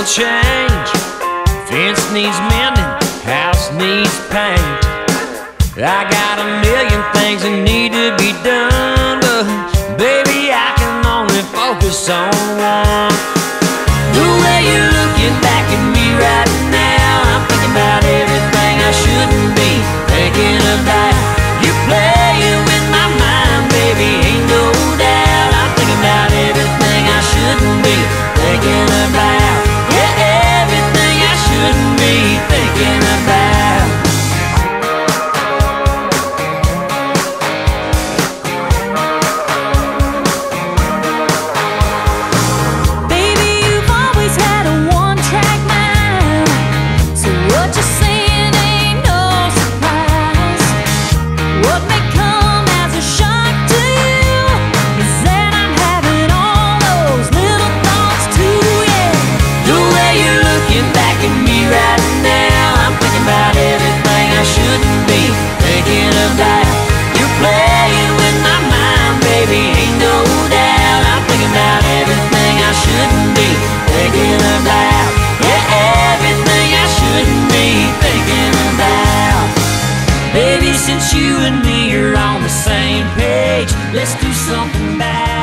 change. Fence needs mending, house needs paint. I got a million things that need to be done, but baby, I can only focus on one. The way you're looking back at me right now, I'm thinking about everything I shouldn't be thinking about. You're playing with my mind, baby, ain't no doubt. I'm thinking about everything I shouldn't be thinking about. Yeah, everything I shouldn't be thinking about. Baby, you've always had a one-track mind, so what you're saying ain't no surprise. What may come as a shock to you is that I'm having all those little thoughts too, yeah. The way you're looking back at me right now, I'm thinking about everything I shouldn't be thinking about. You're playing with my mind, baby, ain't no doubt. I'm thinking about everything I shouldn't be thinking about. Yeah, everything I shouldn't be thinking about. Baby, since you and me are on the same page, let's do something bad.